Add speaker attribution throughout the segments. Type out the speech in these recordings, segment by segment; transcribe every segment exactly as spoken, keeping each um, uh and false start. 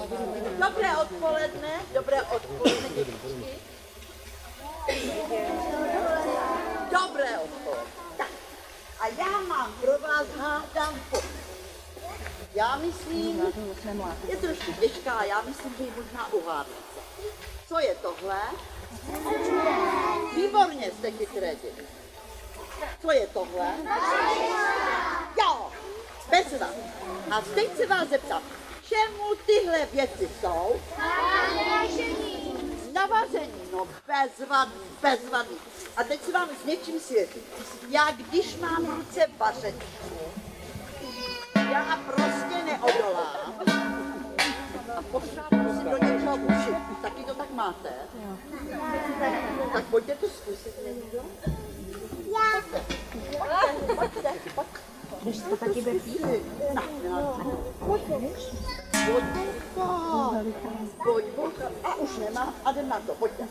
Speaker 1: Dobré odpoledne, dobré odpoledne, dětičky. Dobré odpoledne. Tak, a já mám pro vás hádanku. Já myslím, je trošku těžká, ale já myslím, že ji možná uhádnete. Co je tohle? Výborně, jste chytré děti. Co je tohle? Jo, bezva. A teď se vás zeptám, čemu tyhle věci jsou? Na vaření, no bezvadný, bezvadný. A teď se vám s něčím světlím. Já když mám v ruce vařečku, já prostě neodolám a pošlápnu si do něčeho uši. Taky to tak máte? Tak pojďte to zkusit někdo. Já. Pojďte, pojďte, pojďte.
Speaker 2: Když to taky bepí?
Speaker 1: No, no, pojďte. Pojď, pojď, pojď. A už nemá, a jdem na to, pojďte.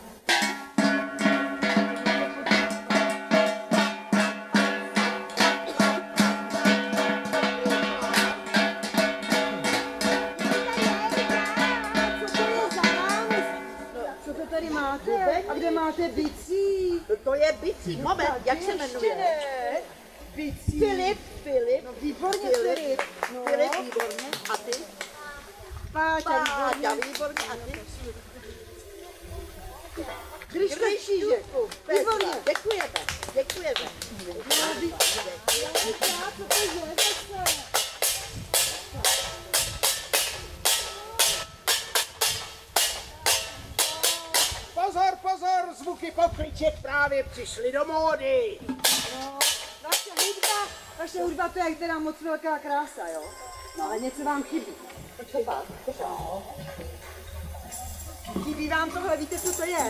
Speaker 3: A kde máte bicí?
Speaker 1: To, to je bicí. Moment, jak se jmenuje?
Speaker 3: Bicí.
Speaker 1: Filip, Filip.
Speaker 3: No výborně,
Speaker 1: Filip.
Speaker 3: Filip. No.
Speaker 1: Filip, výborně. A ty?
Speaker 3: Páťa,
Speaker 1: Páťa,
Speaker 3: výborně.
Speaker 1: výborně. A ty?
Speaker 3: Kryška Šížek.
Speaker 1: Výborně. Děkujeme, děkujeme.
Speaker 4: Pozor, pozor, zvuky pokliček právě přišly do módy.
Speaker 3: No, naše hudba, naše hudba to je teda moc velká krása, jo? No, ale něco vám chybí.
Speaker 1: Třeba,
Speaker 3: Chybí vám tohle, víte, co to je?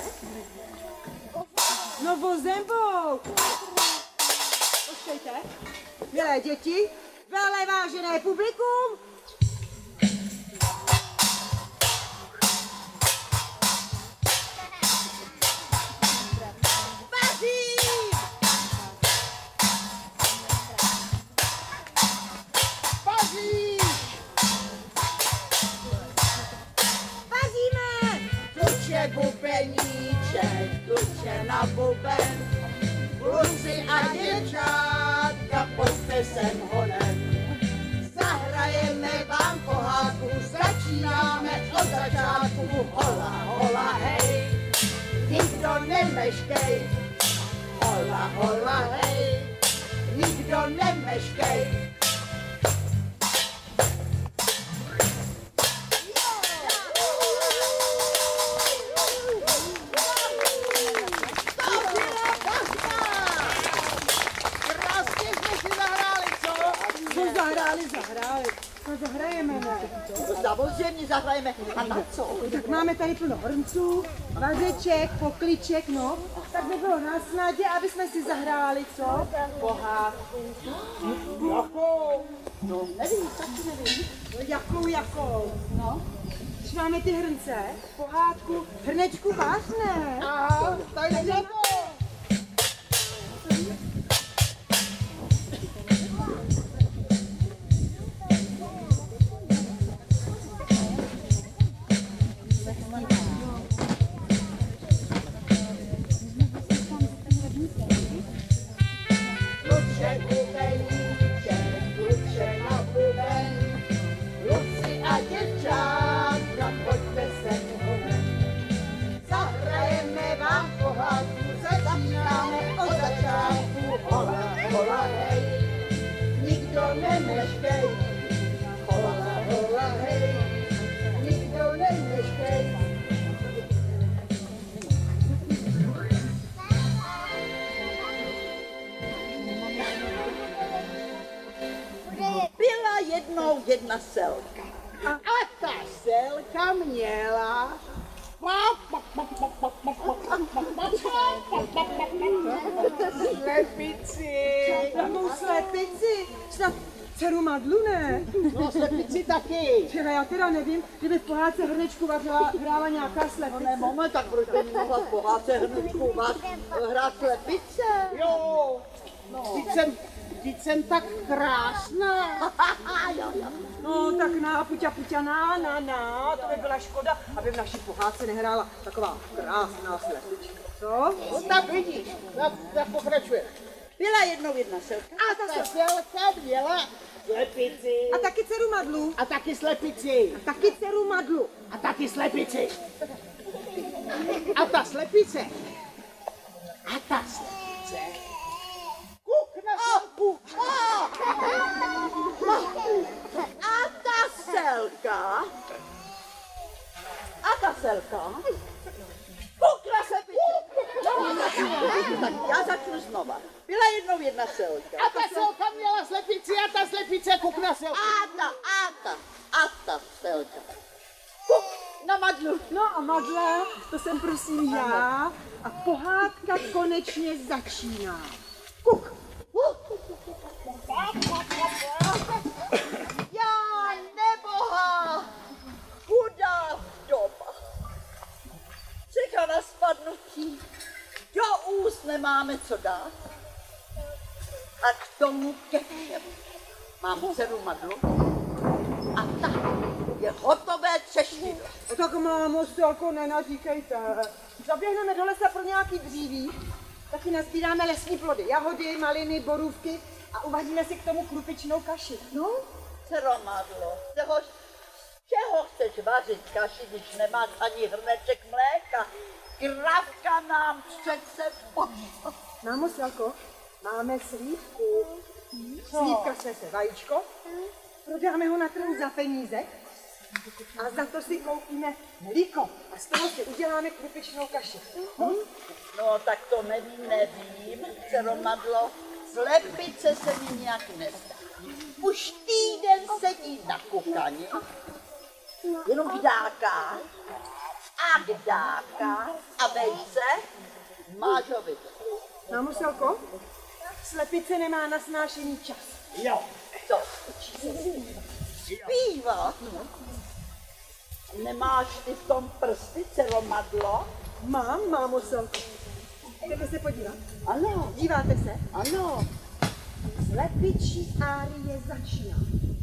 Speaker 3: No, vozembou. Počkejte. Milé děti, velé vážené publikum,
Speaker 1: bubeníček, kluče na buben, kluci a děvčátka, pojďte sem honem. Zahrajeme vám pohádku, začínáme od začátku, hola, hola, hej, nikdo nemeškej, hola, hola, hej, nikdo nemeškej.
Speaker 3: zahráli, zahráli. No zahrajeme, ne?
Speaker 1: Samozřejmě zahrajeme. A na co?
Speaker 3: Tak máme tady plno hrnců, vařeček, pokliček, no. Tak by bylo na snadě, aby jsme si zahráli, co? Pohádku.
Speaker 4: Jakou?
Speaker 1: No nevím, taky nevím.
Speaker 3: No jakou, jakou? No. Když máme ty hrnce, pohádku, hrnečku váš, ne?
Speaker 4: Aha, tak jdem na to.
Speaker 1: Jednou jedna selka.
Speaker 4: A ta selka měla slepici.
Speaker 3: Jakou slepici? Snad dceru Madlu, ne?
Speaker 4: No slepici taky.
Speaker 3: Čeho, já teda nevím, kdyby v pohádce hrnečku vařila, hrála nějaká slepice.
Speaker 1: No ne, moment, tak proč by mohla v pohádce hrnečku vás hrát slepice?
Speaker 4: Jo, no. Teď jsem, teď jsem tak krásná.
Speaker 1: jo, jo.
Speaker 3: No tak na, puťa, puťa, na, na, na, to by byla škoda, aby v naší pohádce nehrála taková krásná slepička, co?
Speaker 4: No tak vidíš, tak, tak pokračuje.
Speaker 1: Byla jednou jedna selka.
Speaker 4: A ta selka měla slepici.
Speaker 3: A taky dceru Madlu.
Speaker 4: A taky slepici.
Speaker 3: A taky dceru Madlu.
Speaker 4: A taky slepici. A ta slepice. A ta slepice. Kuk na selku.
Speaker 1: A ta selka. A ta selka. Kukla se Tak já začnu znova. Byla jednou jedna selka.
Speaker 4: A ta selka měla slepici a ta slepice kuk na selku.
Speaker 1: A ta, a ta, a ta selka. Kuk na Madlu.
Speaker 3: No a Madla, to jsem prosím já a pohádka konečně začíná.
Speaker 1: Kuk. Já nebohá, chudá vdova. Čeká na spadnutí, do úst nemáme co dát. A k tomu ke všemu mám dceru Madlu a ta je hotové třešnido.
Speaker 3: No tak mámo, jako nenaříkejte. Zaběhneme do lesa pro nějaký dříví, taky nazbíráme lesní plody, jahody, maliny, borůvky a uvaříme si k tomu krupičnou kaši. No?
Speaker 1: Dcero Madlo, čeho, čeho chceš vařit kaši, když nemáš ani hrneček mléka? Kravka nám přece pošla.
Speaker 3: Mámo, Selko, máme slívku. Slívka snese vajíčko, prodáme ho na trhu za peníze a za to si koupíme mlíko a z toho si uděláme krupičnou kaši. Hm?
Speaker 1: No tak to nevím, nevím, dcero Madlo, slepice se mi nějak nezdá. Už týden sedí na kukani, jenom kdáká a kdáká a vejce máš ho vidět.
Speaker 3: Mámo, Selko, slepice nemá na snášení čas.
Speaker 4: Jo.
Speaker 1: Co? Zpívat? Nemáš ty v tom prsty, dcero Madlo?
Speaker 3: Mám, mámo, Selko. Jdete se podívat.
Speaker 1: Ano,
Speaker 3: Díváte se?
Speaker 1: ano.
Speaker 3: Slepičí árie začíná.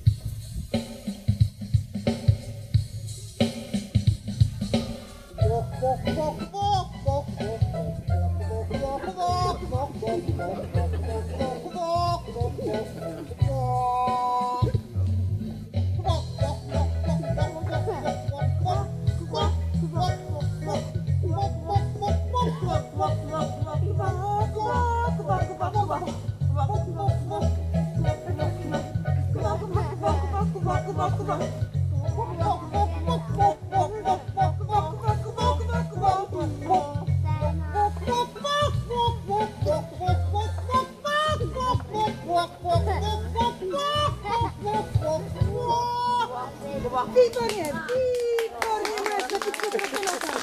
Speaker 3: Výborně, výborně, moje slepičky proto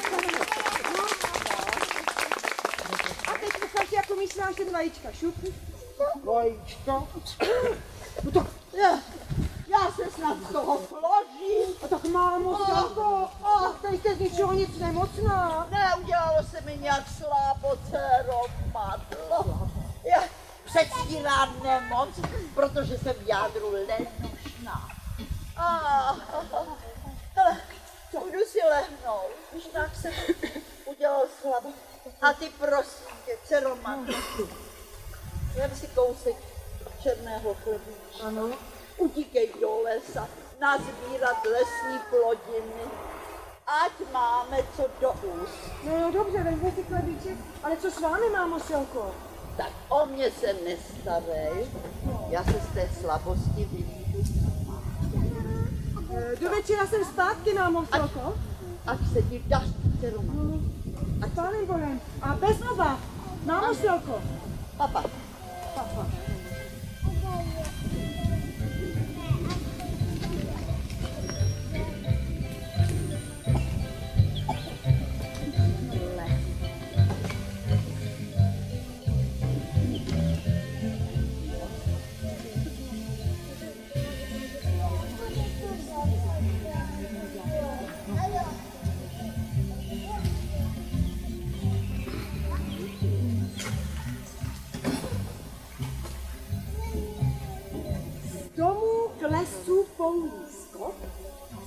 Speaker 3: A teď ukáž, jak umíš snášet vajíčka. Šup.
Speaker 4: Vajíčko.
Speaker 3: No tak,
Speaker 1: Já, já se snad z toho složím.
Speaker 3: a tak mámo, Selko, ach, tady jste z ničeho nic nemocná.
Speaker 1: Neudělalo se mi nějak slábo, dcero Madlo. Já předstírám nemoc, protože jsem v jádru lenušná. Ah, hele, půjdu si lehnout, když tak jsem udělal slabo. A ty prosím tě, dcero Madlo, jem si kousek černého chlebíčka.
Speaker 3: Ano.
Speaker 1: Utíkej do lesa, nazbírat lesní plodiny, ať máme co do úst.
Speaker 3: No, no dobře, vezmi si chlebíček, ale co s vámi, mámo, Selko?
Speaker 1: Tak o mě se nestarej, já se z té slabosti vylídu.
Speaker 3: E, do večera jsem zpátky, mámo, Selko.
Speaker 1: Ať se ti daří, dcero Madlo.
Speaker 3: A s pánem Bohem. A bez obav, mámo, Selko.
Speaker 1: Papa.
Speaker 3: Papa.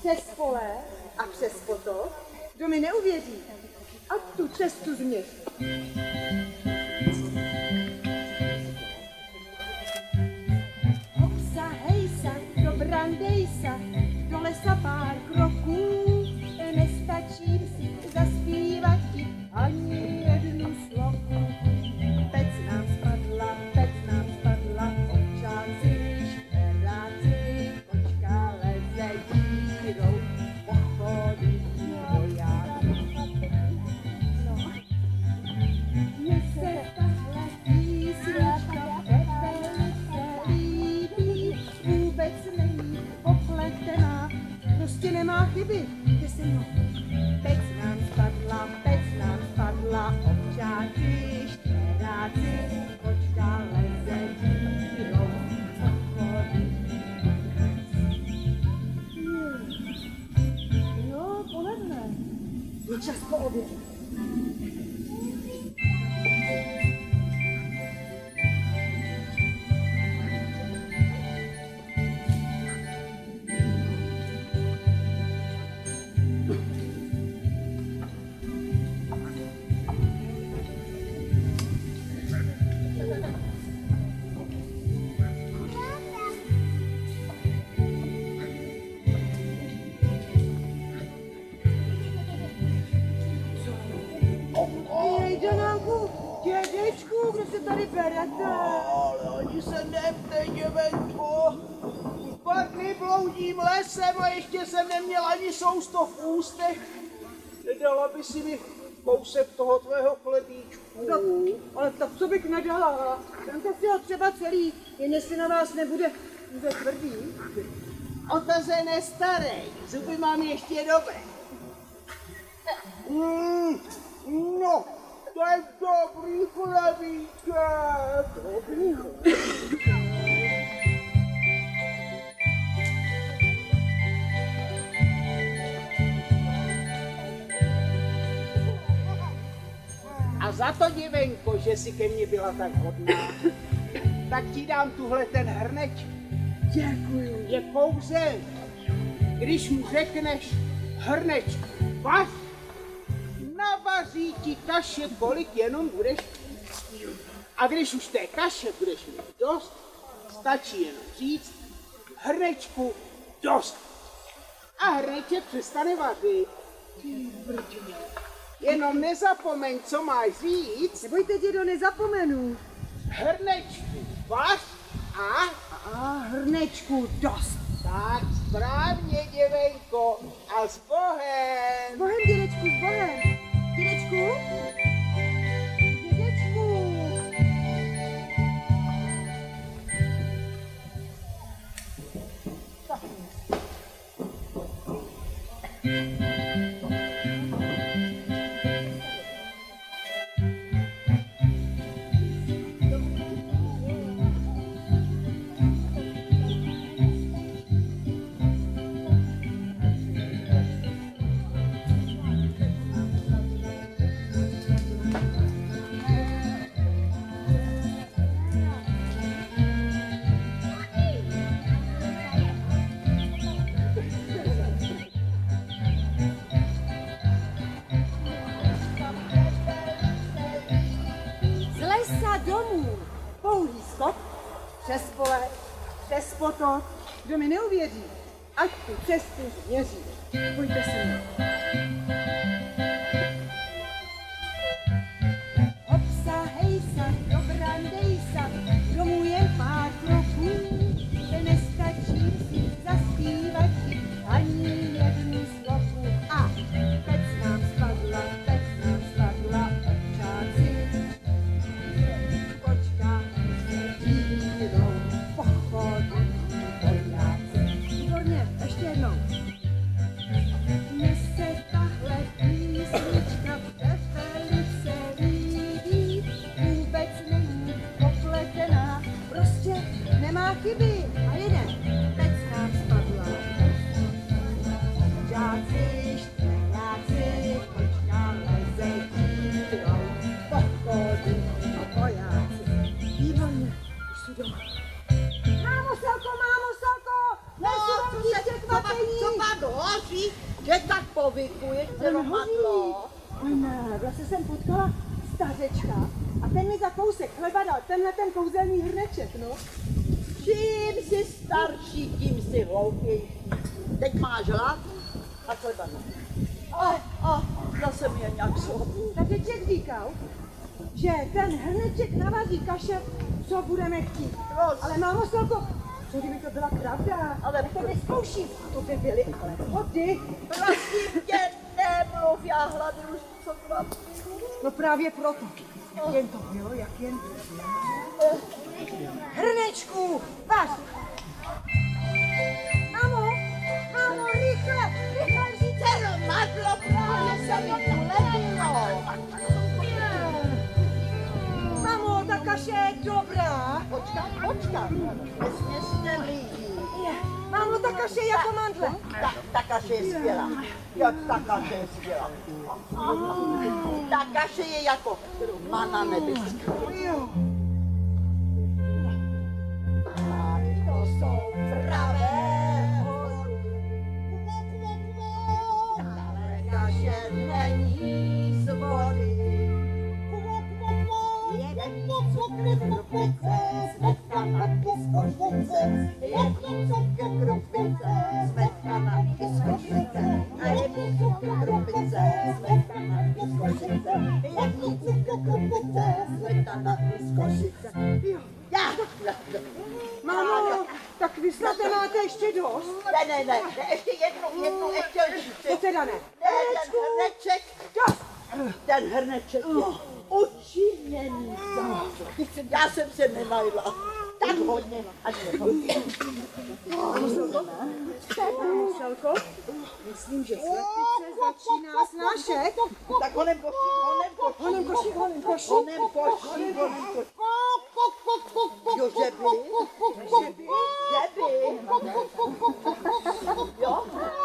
Speaker 3: přes pole a přes potok, kdo mi neuvěří, a tu cestu změř. Hopsa, hejsa, do brandejsa, do lesa pár kroků, nestačím si zaspívat ti ani jednu sloku. Pec nám spadla, pec nám spadla, občánci, šperáci, kočka leze dírou, pochodí vojáků. Mně se tahle písnička velice líbí, vůbec není popletená, prostě nemá chyby. Kde se mnou? Pec nám spadla, pec nám spadla, občáci, štěráci, kočka leze dírou, pochodí. Jo, poledne. Je čas po obědě. Dědečku, kde se tady berete?
Speaker 4: Ale ani se neptej, děvenko. Dva dny bloudím lesem a ještě jsem neměl ani sousto v ústech. Nedala by si mi kousek toho tvého chlebíčku.
Speaker 3: No, ale tak co bych nedala? Vemte si ho třeba celý, jen jestli na vás nebude, bude tvrdý.
Speaker 4: Otazené staré, zuby mám ještě dobré. Mm, no, to je dobrý chlebíček. Dobrý chlebíček. A za to, děvenko, že jsi ke mně byla tak hodná, tak ti dám tuhle ten hrneč.
Speaker 3: Děkuji.
Speaker 4: Je pouze, když mu řekneš hrneč vař, navaří ti kaše, kolik jenom budeš chtít. A když už té kaše budeš mít dost, stačí jenom říct hrnečku dost. A hrneček přestane vařit. Jenom nezapomeň, co máš říct.
Speaker 3: Nebojte, dědo, nezapomenu.
Speaker 4: Hrnečku vař a...
Speaker 3: A hrnečku dost.
Speaker 4: Tak správně, děvenko, a s Bohem.
Speaker 3: S Bohem, dědečku, s Bohem. Dědečku? Dědečku. Přes pole, přes potok, kdo mi neuvěří, ať tu cestu změří. Pojďte se mnou. Hopsa, hejsa, do brandejsa, domů jen pár kroků, že nestačí si zaspívat ani jednu sloku. A pec nám spadla, pec nám spadla, občáci, kočka se dírou, pochodí vojáci. Výborně, ještě jednou. Mně se
Speaker 1: tak hoří, že tak povykuje romadlo.
Speaker 3: Zase jsem potkala stařečka a ten mi za kousek chleba dal tenhle ten kouzelný hrneček, no.
Speaker 1: Čím jsi starší, tím jsi hloupější. Teď máš hlad a chleba ne. A, a, zase mi je nějak slabý.
Speaker 3: Stařeček říkal, že ten hrneček navaří kaše, co budeme chtít. Ale mámo Solko, co kdyby to byla pravda?
Speaker 1: Ale
Speaker 3: to neskouším. To by byly ale vody.
Speaker 1: Prosím tě, nemluv, já hlady už co dva.
Speaker 3: No právě proto. Jen to bylo, jak jen bylo. Hrnečku, vař! Mamo, mamo, rychle, rychle říce!
Speaker 1: Romadlo, právě se mi ulevilo.
Speaker 3: Mamo, ta kaše je dobrá.
Speaker 1: Počkat, počkat, vesmě si nelíbí.
Speaker 3: Mámo, ta kaše je jako mandle.
Speaker 1: Ta, ta kaše je skvělá. Jak ta kaše je skvělá. Ta kaše je jako mana nebeská. To jsou pravé hory. Ale kaše není z vody. Je cukr krupice, smetana i z košnice. Je cukr krupice, smetana i z košnice. A je cukr krupice, smetana i z košnice. Je cukr krupice, smetana i z košnice. Já!
Speaker 3: Mámo, tak vy snad nemáte ještě dost?
Speaker 1: Ne, ne, ne, ne, ještě jednu, jednu, ještě lžíci.
Speaker 3: To teda ne.
Speaker 1: Ne, ten hrneček, ten hrneček je učiněný zázrak. Já jsem se nenajla tak hodně a nehodně.
Speaker 3: Selko, myslím, že slepice začíná snášet.
Speaker 1: Tak honem košík, honem košík.
Speaker 3: Honem košík, honem košík.
Speaker 1: Honem košík, honem košík. Jo, že by? Že by? Že by? Jo?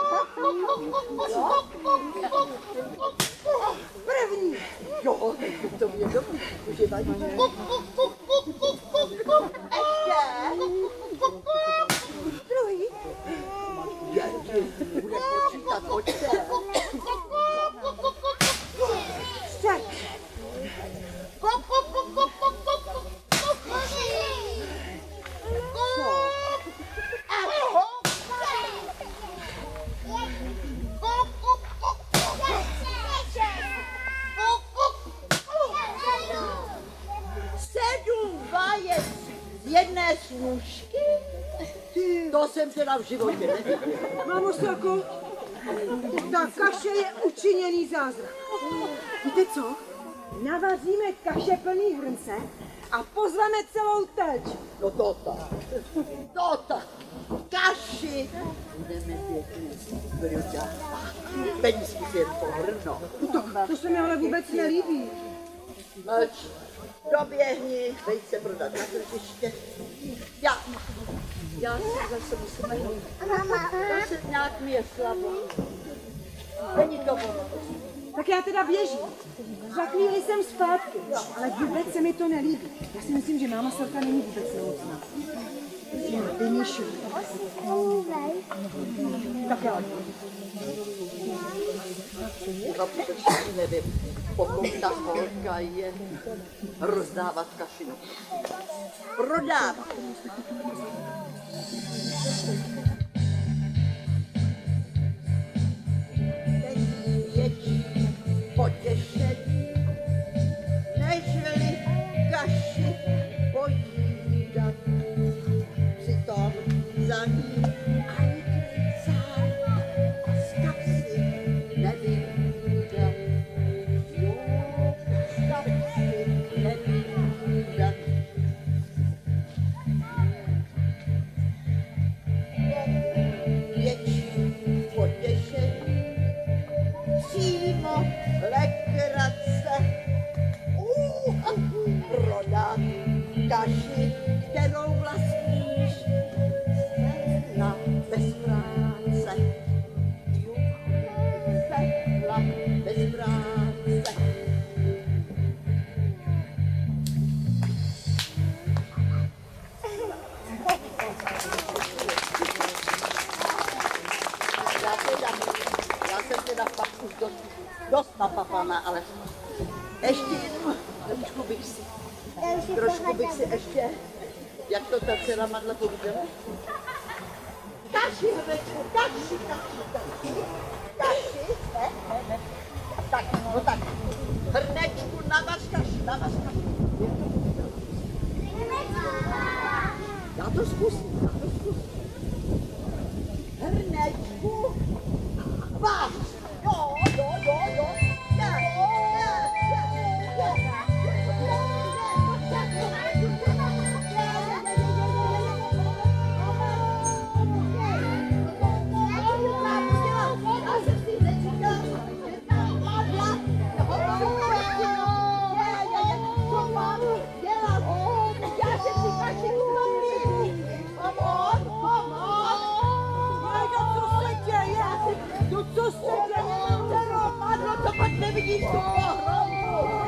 Speaker 1: Jo?
Speaker 3: První.
Speaker 1: Jo, to mě dobrý, že vadí. Ještě?
Speaker 3: Druhý.
Speaker 1: Bude počítat očce.
Speaker 3: Třetí.
Speaker 1: Sedm vajec z jedné snůžky? To jsem teda v životě neviděl.
Speaker 3: Mámo Selko, ta kaše je učiněný zázrak. Víte co? Navaříme kaše plný hrnce a pozveme celou telč.
Speaker 1: No to tak. To tak. Kaši. Budeme pěkný. Brďa. Penízky si jen pohrnou.
Speaker 3: Tak to se mi ale vůbec nelíbí.
Speaker 1: Mlč. Doběhni, veď se prodat na tržiště. Já, já se zase musím najít. Zase nějak mi je slabo. Není to ono.
Speaker 3: Tak já teda běžím. Za chvíli jsem zpátky, ale vůbec se mi to nelíbí. Já si myslím, že máma Selka není vůbec nemocná. Musím vynišit. Tak já.
Speaker 1: Já především nevím, pokud ta holka je rozdávat kašinu. Prodávat. Není větší potěšení, nežli kaši pojídat. Přitom za ní ani klicár a z kapsy nevyjde. Jo, z kapsy nevyjde. teda, já jsem teda fakt už dost, dost napapaná, ale ještě jednu, trošku bych si, trošku bych si ještě, jak to ta dcera Madla povídala? Kaši, hrnečku, kaši, kaši, kaši, kaši, ne, ne, ne. Tak, no tak, hrnečku, navař kaši, navař kaši. Já to zkusím, já to zkusím. Hrnečku, vař, jo, jo, jo, jo, je, je, je, je. Co se děje? Madlo, to pak nevidíš tu pohromu.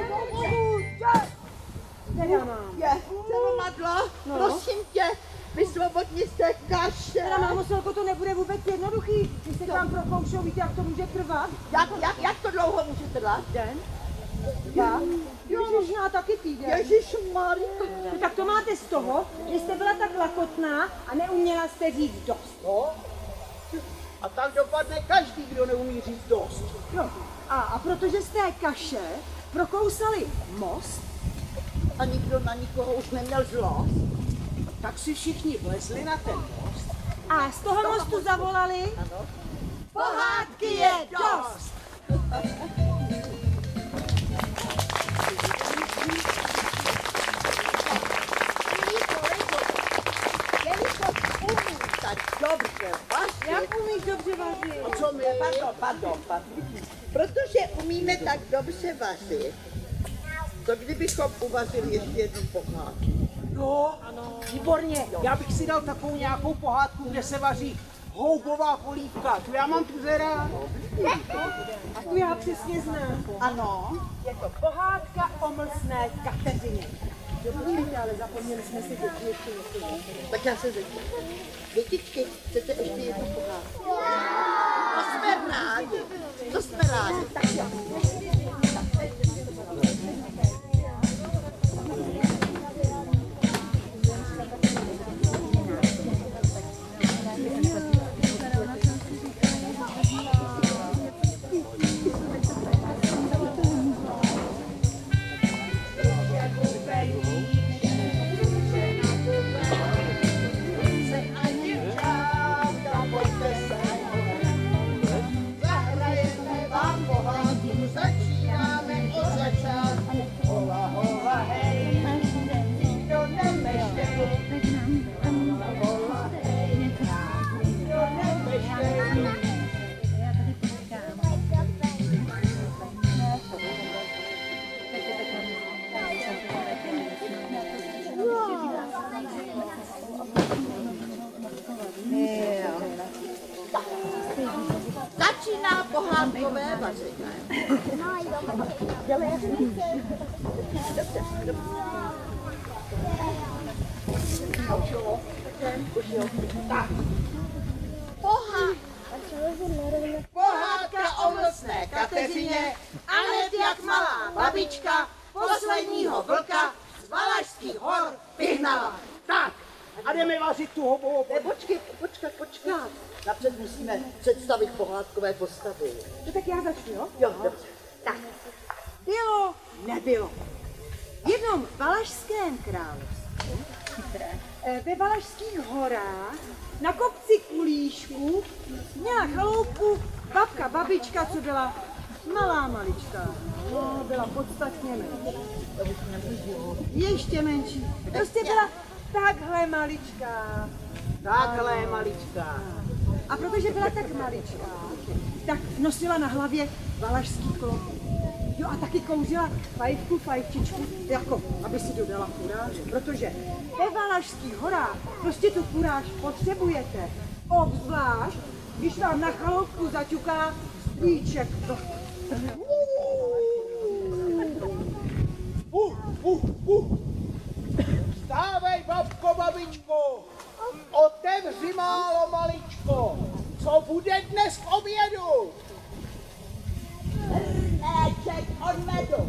Speaker 3: Teda mám.
Speaker 1: Je, Cero Madlo,
Speaker 3: No.
Speaker 1: prosím tě, vysvobodni z té kaše.
Speaker 3: Teda mámo, Selko, to nebude vůbec jednoduchý. Když se k vám prokoušou, víte, jak to může trvat?
Speaker 1: Jak, jak, jak to dlouho může trvat?
Speaker 3: Den? Dva? Ježišná taky týden.
Speaker 1: Ježišmarja.
Speaker 3: No, tak to máte z toho, že jste byla tak lakotná a neuměla jste říct dost.
Speaker 4: No. A tak dopadne každý, kdo neumí říct dost.
Speaker 3: No. A, a protože z té kaše prokousali most,
Speaker 1: A nikdo na nikoho už neměl zlost.
Speaker 4: Tak si všichni vlezli na ten most.
Speaker 3: a z toho mostu zavolali,
Speaker 1: Ano.
Speaker 3: pohádky je dost.
Speaker 1: Jelikož umím tak dobře vařit,
Speaker 3: Jak umíš dobře vařit?
Speaker 4: A co my?
Speaker 1: pardon, pardon, pardon. Protože umíme tak dobře vařit, to kdybychom uvařili ještě jednu pohádku.
Speaker 4: No, výborně. Já bych si dal takovou nějakou pohádku, kde se vaří houbová polívka. Tu já mám tu zera.
Speaker 3: A tu já přesně znám.
Speaker 1: Ano.
Speaker 3: Je to pohádka o mlsné Kateřině. Dobrý, ale zapomněli jsme si děti ještě něco.
Speaker 1: Tak já se zeptám. Dětičky, chcete ještě jednu pohádku? To jsme rádi. To jsme rádi. Tak jo. Začíná pohádkové vaření. Tak. Pohá- Pohádka o mlsné Kateřině a hned jak malá babička posledního vlka z Valašských hor vyhnala.
Speaker 4: Tak, a jdeme vařit tu houbovou
Speaker 1: Ne,
Speaker 4: polívku.
Speaker 1: počkej, počkat, počkat. Napřed musíme představit pohádkové postavy.
Speaker 3: No tak já začnu, jo?
Speaker 1: Jo, dobře.
Speaker 3: Tak, bylo, nebylo. V jednom valašském království, eh, ve Valašských horách, na kopci Kulíšku, měla chaloupku babka, babička, co byla malá malička. No, byla podstatně menší. Ještě menší. Prostě byla takhle maličká.
Speaker 4: Takhle maličká.
Speaker 3: A protože byla tak maličká, tak nosila na hlavě valašský klobouk. Jo, a taky kouřila fajfku, fajčičku, jako aby si dodala kuráže. Protože ve Valašských horách prostě tu kuráž potřebujete. Obzvlášť, když vám na chaloupku zaťuká strýček.
Speaker 4: Uh, uh, uh. Vstávej, babko, babičko. Otevři málo, maličko. Co bude dnes k obědu?
Speaker 1: Hrnéček od medu.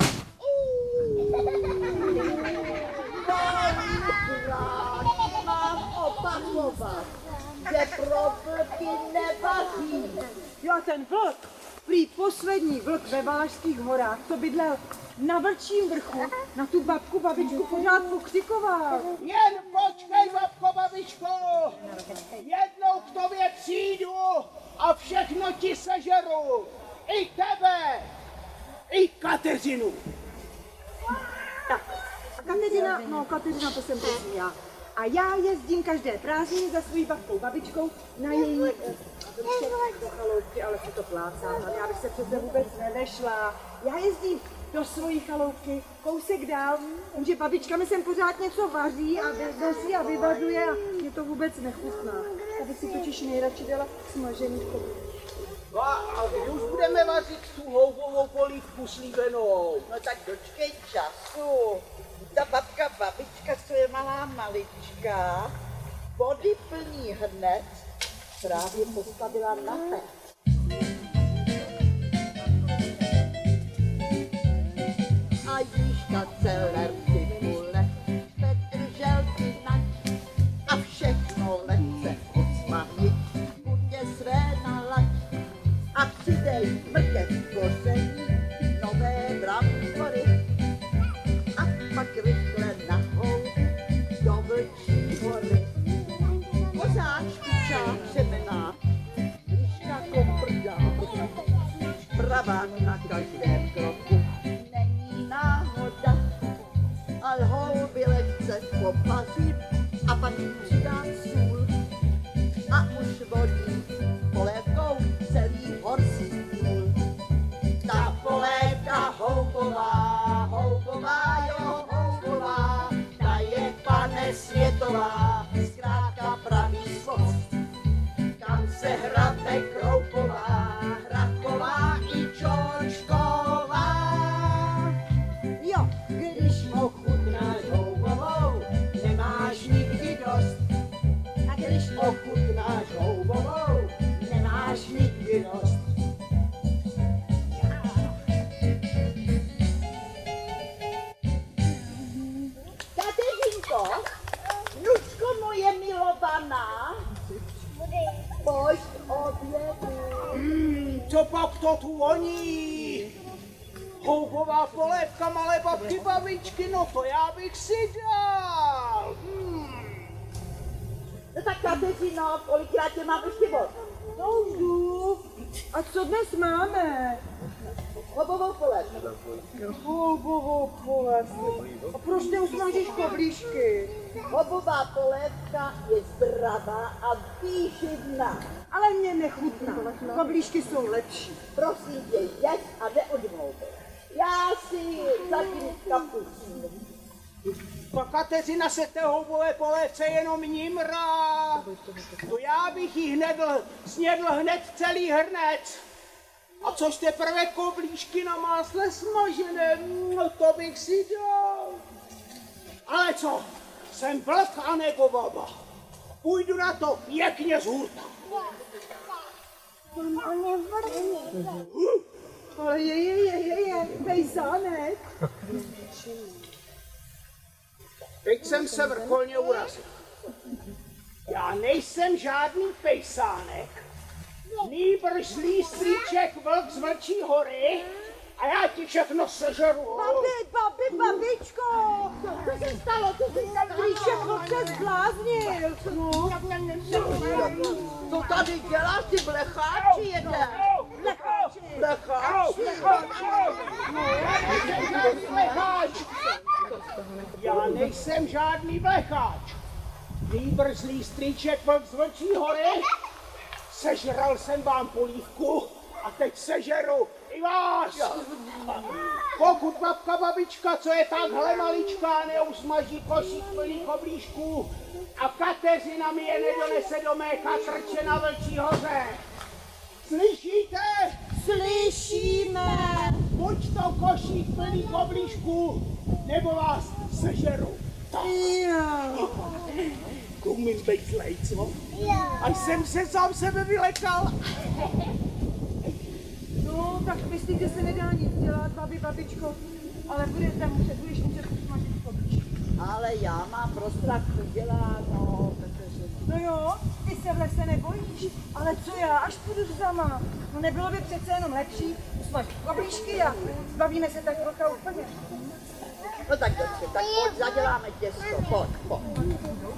Speaker 1: Mám opakovat, že pro vlky nevaří.
Speaker 3: Jo, ten vlk, prý poslední vlk ve Valašských horách, co bydlel na Vlčím vrchu, na tu babku babičku pořád pokřikoval.
Speaker 4: Jen počkej, babko, babičko! Jednou k tobě přijdu a všechno ti sežeru. I tebe, i Kateřinu.
Speaker 3: Tak, a Kateřina, no Kateřina, to jsem přesně já. A já jezdím každé prázdniny za svojí babkou babičkou na její domček do chaloupky, ale se to plácám, ale já bych se přece vůbec nevešla. Já jezdím do svojí chaloupky, kousek dál, jenže babička mi sem pořád něco vaří a nosí a vyvařuje a mě to vůbec nechutná. Já bych si totiž nejradši dala smažený kousek.
Speaker 4: No a kdy už budeme vařit tu houbovou polívku slíbenou?
Speaker 1: No tak dočkej času. Ta babka babička, co je malá malička, vody plný hrnec právě postavila na pec. A jížka celé cibule, petrželky nať a všechno lehce odsmahnit, chutě své nalaď a přidej mrkev koření, nové brambory a pak rychle nahou do Vlčí hory. Kozáčku část řemená, liška komprdá, pravák na každém kroku. Není náhoda, ale houby lehce popazit a pak přidám sůl a už vodí polévkou celý horský stůl. Ta polévka houbová, houbová, jo, houbová, ta je, pane, světová, zkrátka pravý slov. Kam se hrabe Kroupová, Hradková i Čočková. Jo, když ochutnáš houbovou, nemáš nikdy dost. A když ochutnáš houbovou, nemáš nikdy dost. Kateřinko, vnučko moje milovaná, pojď k obědu.
Speaker 4: Hmm, co pak to tu voní? Houbová polévka malé babky babičky, no to já bych si dal. Hmm.
Speaker 1: No tak Kateřino, kolikrát tě mám ještě vod?
Speaker 3: No jdu. A co dnes máme?
Speaker 1: Houbovou polévku.
Speaker 3: Houbovou polévku. A proč neusmažíš koblížky?
Speaker 1: Houbová polévka je zdravá a výživná.
Speaker 3: Ale mě nechutná. Koblížky jsou lepší.
Speaker 1: Prosím tě, jeď a neodmlouvej. Já si zatím kapusím.
Speaker 4: Pa Kateřina se té houbové polévce jenom nimrá. To já bych jí hned snědl hned celý hrnec. A což teprve koblížky na másle smažené, no to bych si dal. Ale co, jsem vlk a nebo baba. Půjdu na to pěkně z hurta.
Speaker 3: Ale je, je, je, je, je, pejsánek.
Speaker 4: Teď jsem se vrcholně urazil. Já nejsem žádný pejsánek, nýbrž zlý strýček vlk z Vlčí hory a já ti všechno sežeru.
Speaker 3: Babi, babi, babičko, co se stalo, co se stalo? Strýček vlk se zbláznil. No.
Speaker 1: Co tady děláš, ty blecháči jeden?
Speaker 3: Blecháči.
Speaker 1: Blecháči?
Speaker 4: Já nejsem žádný blecháč. Nýbrž zlý strýček vlk z Vlčí hory. Sežral jsem vám polívku a teď sežeru i vás. Pokud babka babička, co je takhle maličká, neusmaží košík plný koblížků a Kateřina mi je nedonese do mé chatrče na Vlčí hoře. Slyšíte?
Speaker 1: Slyšíme.
Speaker 4: Buď to košík plný koblížků, nebo vás sežeru. Tak.
Speaker 3: Jo.
Speaker 4: Umím být zlej, co? Až jsem se sám sebe vylekal.
Speaker 3: No, tak myslíte, se nedá nic dělat, babi, babičko, ale budete muset, budeš muset usmažit kobličky.
Speaker 1: Ale já mám prostrach uděláno, protože...
Speaker 3: No jo, ty se v lese nebojíš, ale co já, až půjdu sama. No nebylo by přece jenom lepší usmažit kobličky a zbavíme se tak roka úplně.
Speaker 1: No tak dobře, tak pojď, zaděláme těsto, pojď, pojď.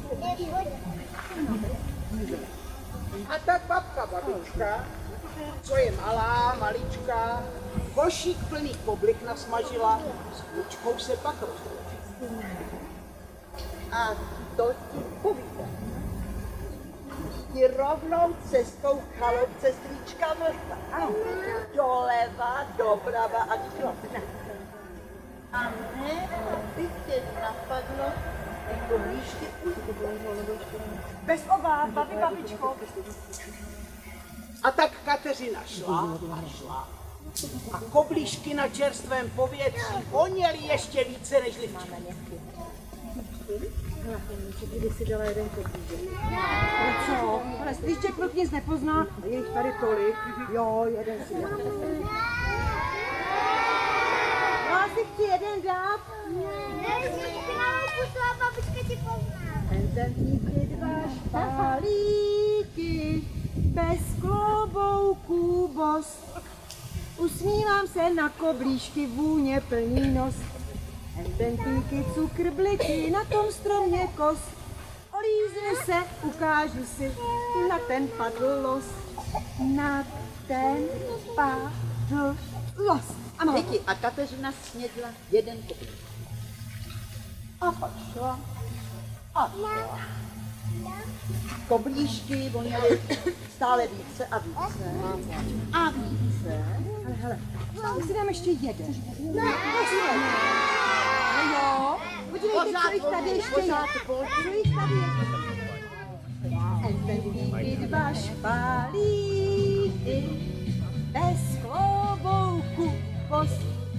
Speaker 4: A tak babka, babička, co je malá, malička, košík plný koblik nasmažila, s klučkou se pak rozloučila.
Speaker 1: A to ti povídám. Ti rovnou cestou k chaloupce strýčka Vlka.
Speaker 3: Ano.
Speaker 1: Doleva, doprava a krok. A ne, aby tě napadlo, jako líšky.
Speaker 3: Bez obav, babi, babičko.
Speaker 4: A tak Kateřina šla a šla. A koblížky na čerstvém povětří voněly ještě více než včera.
Speaker 3: Kdyby si dala jeden koblížek. Ale co? Ale strýček Vlk nic nepozná a je jich tady tolik. Jo, jeden si dá. Já si chci jeden dát.
Speaker 2: Ne, ty mám pusla, babička ti pozná.
Speaker 3: Ten díky dva špalíky, bez klobouků bos. Usmívám se na koblížky, vůně plný nos. Ententíky, cukr, bliky, na tom stromě kos. Olíznu se, ukážu si, na ten padl los. Na ten padl los. Ano.
Speaker 1: Děti, a Kateřina snědla jeden koblík. A pak šla. A šla. Koblížky voněly stále více a více. A více.
Speaker 3: Ale hele, my si dáme ještě jeden. Ne, no jo, podívejte, co jich tady ještě je. Co jich tady je. Ententíky dva špalíky, bez klobouku kos.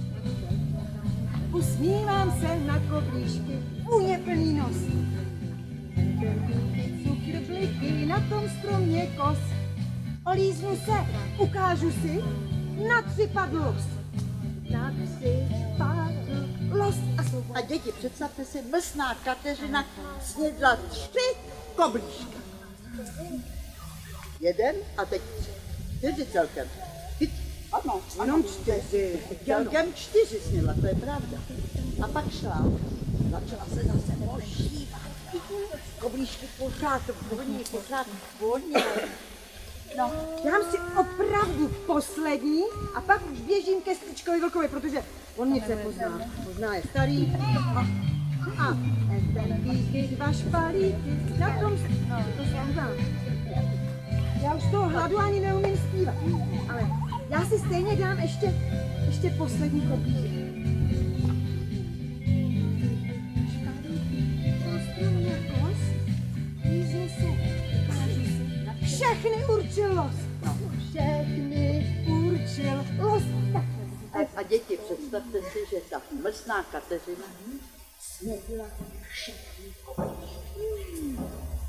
Speaker 3: Usmívám se na koblížky, vůně plný nos. Ententíky, cukr, bliky, na tom stromě kos. Olíznu se, ukážu si, na tři padl los. Na tři padl los. A jsou
Speaker 1: A děti, představte si, mlsná Kateřina snědla tři koblížky. Jeden a teď tři. Čtyři celkem. Ty, ano,
Speaker 3: jenom čtyři.
Speaker 1: Celkem čtyři snědla, to je pravda. A pak šla, začala se zase ošívat. Koblížky pořád voní, pořád voní.
Speaker 3: No, dám si opravdu poslední a pak už běžím ke strýčkovi Vlkovi, protože on nic nepozná. Pozná je starý. A, a ententíky dva špalíky, na tom to zpívám. Já už toho hladu ani neumím zpívat, ale já si stejně dám ještě, ještě poslední koblížek. Všechny určil los. Všechny určil los.
Speaker 1: A, a děti, představte si, že ta mlsná Kateřina snědla všechny koblížky.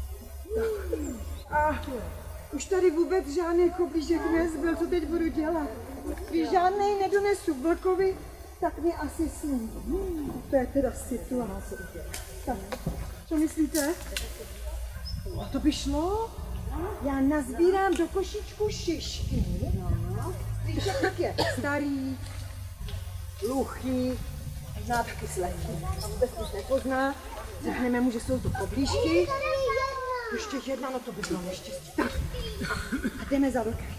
Speaker 3: A už tady vůbec žádný koblížek nezbyl, co teď budu dělat? Když žádnej nedonesu Vlkovi, tak mě asi sní. To je teda situace. Tak, co myslíte? A to by šlo? Já nazbírám do košičku šišky. Strýček tak je starý, hluchý, možná taky slepý. A vůbec nic nepozná. Řekneme mu, že jsou to koblížky. Ještě jedna, no to by bylo neštěstí. Tak, a jdeme za Vlkem.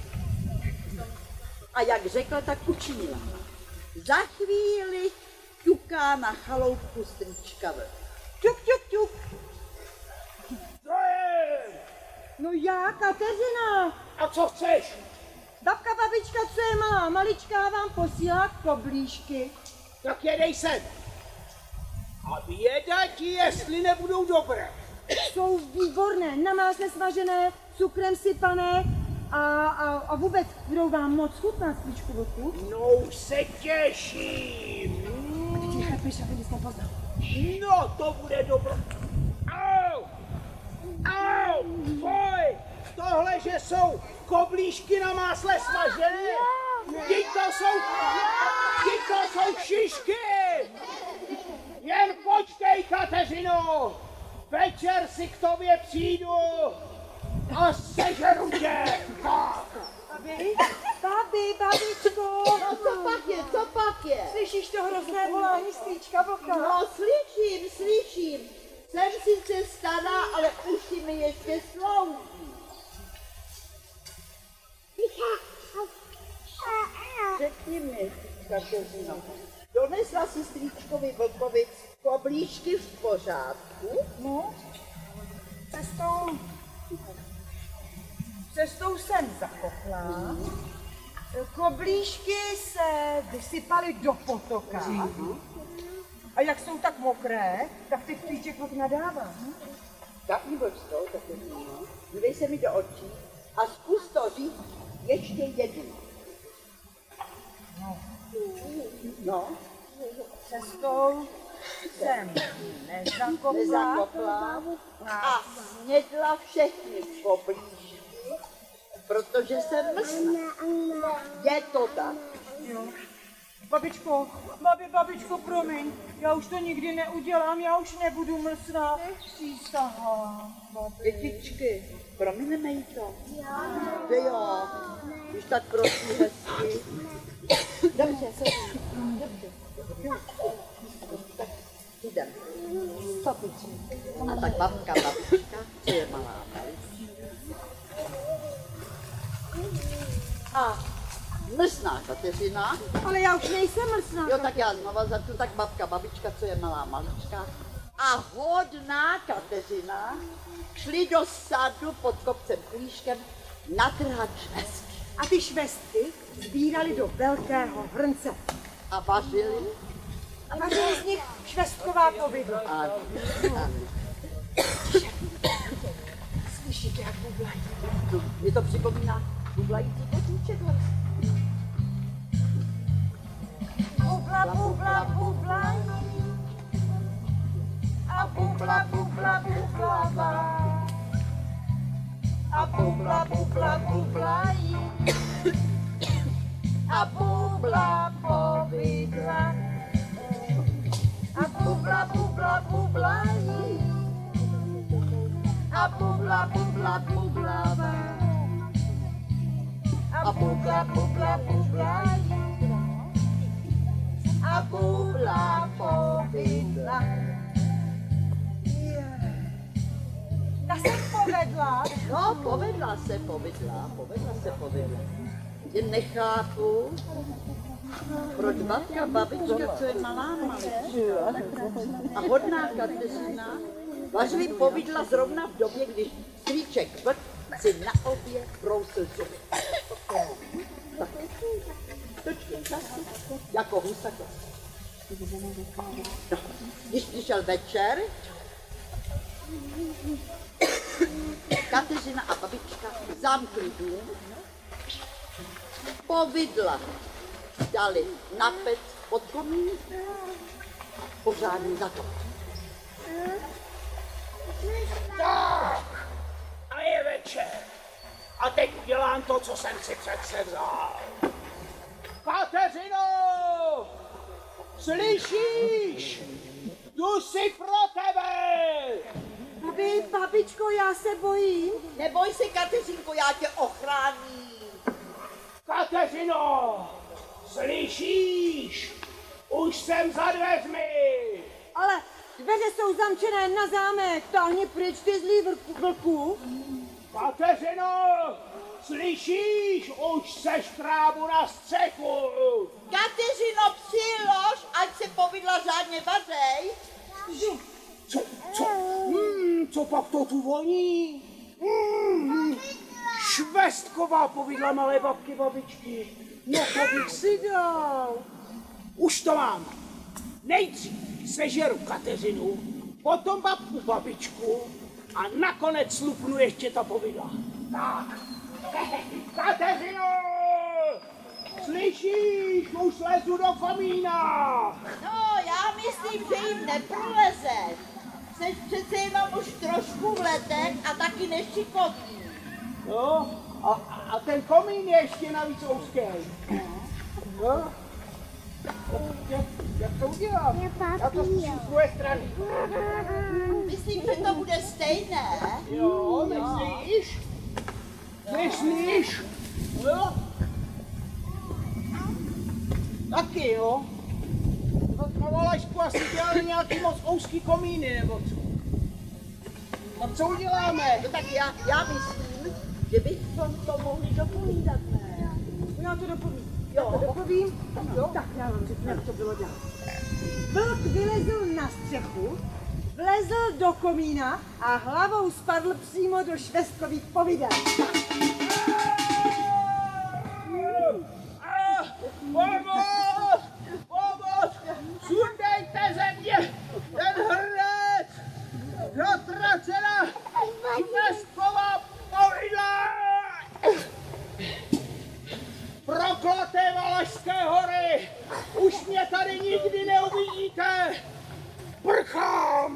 Speaker 1: A jak řekla, tak učinila. Za chvíli ťuká na chaloupku strýčka Vlk. Ťuk, ťuk, ťuk.
Speaker 4: Co je?
Speaker 3: No já, Kateřina.
Speaker 4: A co chceš?
Speaker 3: Babka, babička, co je malá, maličká vám posílá koblížky.
Speaker 4: Tak jedej sem. A věda ti, jestli nebudou dobré.
Speaker 3: Jsou výborné, na másle smažené, cukrem sypané a, a, a vůbec budou vám moc chutná, strýčku Vlku.
Speaker 4: No už se těším.
Speaker 3: Ticho, piš, aby nic nepoznal.
Speaker 4: No to bude dobro. Au! Au! Pojď! tohle, že jsou koblížky na másle smažené? Vždyť to jsou, vždyť to jsou šišky! Jen počkej, Kateřino! Večer si k tobě přijdu a sežeru tě!
Speaker 3: Babi, babi, babičko.
Speaker 1: No co pak je, co pak je?
Speaker 3: Slyšíš to hrozné volání strýčka vlka?
Speaker 1: No slyším, slyším. Jsem sice stará, ale uši mi ještě slouží. Řekni mi, Kateřino, donesla si strýčkovi vlkovi koblížky v pořádku?
Speaker 3: No, cestou, cestou jsem zakopla. Koblížky se vysypaly do potoka. A jak jsou tak mokré, tak ty strýček vlk nadává.
Speaker 1: Tak mi bož to, Kateřino. Dívej se mi do očí a zkus to říct ještě jednou.
Speaker 3: No.
Speaker 1: No,
Speaker 3: Cestou jsem nezakopla.
Speaker 1: nezakopla a snědla všechny koblížky, protože jsem mlsná. Je to tak.
Speaker 3: Jo. Babičko, babi, babičko, promiň, já už to nikdy neudělám, já už nebudu mlsná. Přísahám, babi.
Speaker 1: Dětičky, promineme jí to. Že jo, když tak prosím hezky. Dobře, dobře. Tak jdem. A tak babka, babička, co je malá babička. A mlsná Kateřina.
Speaker 3: Ale já už nejsem mlsná.
Speaker 1: Jo, tak já znova začnu, tak babka, babička, co je malá malička. A hodná Kateřina šli do sadu pod kopcem Kulíškem natrhat švestky.
Speaker 3: A ty švestky sbírali do velkého hrnce.
Speaker 1: A vařili.
Speaker 3: A vařili z nich švestková povidla.
Speaker 1: A, a
Speaker 3: Slyšíte, jak bublají?
Speaker 1: no, mě to připomíná bublající kotíček.
Speaker 3: Bubla, bubla, bublají. A bubla, bubla, bublává. A bubla, bubla, bublají. A bubla povidla. A bubla, bubla, bublají. A bubla, bubla, bublává. A bubla, bubla, bublají. A bubla povidla. Ta se povedla.
Speaker 1: No, povedla se, povedla, povedla se, povedla. Jen nechápu, proč babka, babička, co je malá malička a hodná Kateřina, vařili povidla zrovna v době, když strýček vlk si na obě brousil zuby. Tak, točky času, jako husaka. No, když přišel večer, Kateřina a babička zamkli dům, povidla dali na pec pod komín, pořádně zatopili.
Speaker 4: Tak, a je večer. A teď udělám to, co jsem si přece vzal. Kateřino! Slyšíš? Jdu si pro tebe!
Speaker 3: Babi, babičko, já se bojím.
Speaker 1: Neboj se, Kateřinko, já tě ochráním.
Speaker 4: Kateřino! Slyšíš? Už jsem za dveřmi!
Speaker 3: Ale dveře jsou zamčené na zámek. Táhni pryč, ty zlý vrku- vlku.
Speaker 4: Kateřino! Slyšíš? Už seš trávu na střechu!
Speaker 1: Kateřino, přilož, ať se povidla řádně vařej.
Speaker 4: Co, co, hmm, co pak to tu voní? Hmm, švestková povidla malé babky, babičky. No to bych si dal. Už to mám. Nejdřív sežeru Kateřinu, potom babku, babičku a nakonec slupnu ještě ta povidla. Tak. Kateřino! Slyšíš? Už lezu do komína.
Speaker 1: No, já myslím, že jim neprolezeš. Jseš přece jenom už trošku v letech a taky nešikovný.
Speaker 4: No, a, a ten komín je ještě navíc úzký. No. Jak, jak to udělám? Já to zkusím z druhé strany.
Speaker 1: Myslím, že to bude stejné.
Speaker 4: Jo, myslíš? Myslíš? Jo. Taky jo. Tak na Valašsku asi dělali nějaký moc úzký komíny nebo co. A co uděláme?
Speaker 1: No tak já, já myslím, že bychom to mohli dopovídat, ne?
Speaker 3: Já to dopovím.
Speaker 1: Jo.
Speaker 3: Já to dopovím. Jo. Tak já vám řeknu, jak to bylo dělat. Vlk vylezl na střechu, vlezl do komína a hlavou spadl přímo do švestkových povidel.
Speaker 4: Pomoc! Pomoc! Sundejte ze mě ten hrnec! Zatracena švestková povidla! Proklaté Valašské hory! Už mě tady nikdy neuvidíte! Prchám!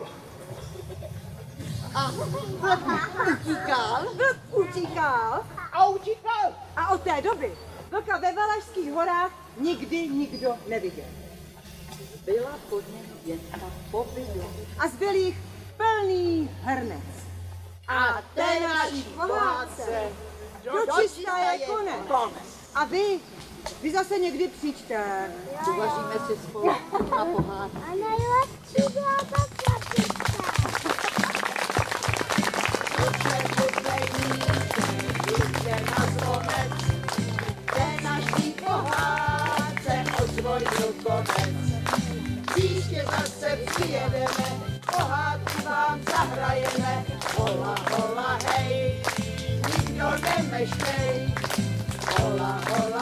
Speaker 1: A utíkal?
Speaker 3: Vlk utíkal
Speaker 4: A utíkal!
Speaker 3: a od té doby vlka ve Valašských horách nikdy nikdo neviděl.
Speaker 1: Byla pod něm jen ta povidla.
Speaker 3: A zbyl jich plný hrnec.
Speaker 1: A
Speaker 3: té naší pohádce dočista je konec. A vy, vy zase někdy přijďte.
Speaker 1: Uvažíme si spolu na pohádku.
Speaker 2: A nejlepší byla ta krabička.
Speaker 1: Jde na zvonec, té naší pohádce ozvonil konec. Příště zase přijedeme, pohádku vám zahrajeme. Hola, hola, hej, nikdo nemeškej. Hola, hola.